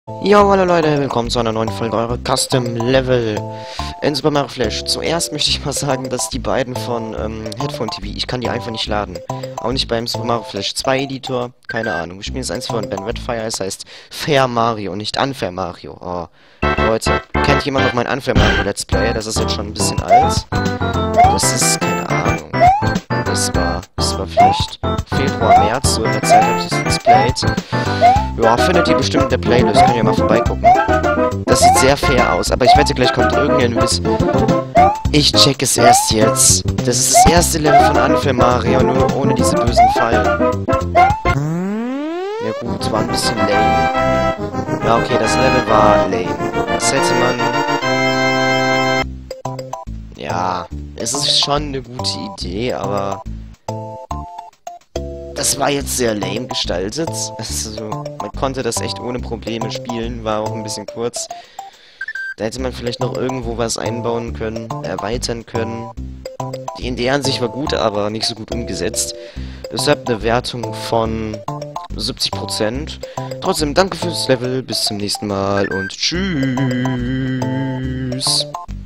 Jo, hallo Leute, willkommen zu einer neuen Folge eurer Custom Level in Super Mario Flash. Zuerst möchte ich mal sagen, dass die beiden von Headphone TV, ich kann die einfach nicht laden. Auch nicht beim Super Mario Flash 2 Editor, keine Ahnung. Wir spielen jetzt eins von Ben Redfire, es heißt Fair Mario und nicht Unfair Mario. Oh, Leute, kennt jemand noch mein Unfair Mario Let's Play? Das ist jetzt schon ein bisschen alt. Das ist, keine Ahnung. Das war vielleicht Februar, März, so in der Zeit habe ich das Let's Played. Ja, findet ihr bestimmt in der Playlist, könnt ihr mal vorbeigucken. Das sieht sehr fair aus, aber ich wette, gleich kommt irgendein Wiss. Ich check es erst jetzt. Das ist das erste Level von Unfair Mario, nur ohne diese bösen Fallen. Ja gut, war ein bisschen lame. Ja, okay, das Level war lame. Das hätte man... Ja, es ist schon eine gute Idee, aber... Das war jetzt sehr lame gestaltet. Also, man konnte das echt ohne Probleme spielen, war auch ein bisschen kurz. Da hätte man vielleicht noch irgendwo was einbauen können, erweitern können. Die Idee an sich war gut, aber nicht so gut umgesetzt. Deshalb eine Wertung von 70%. Trotzdem, danke fürs Level, bis zum nächsten Mal und tschüss.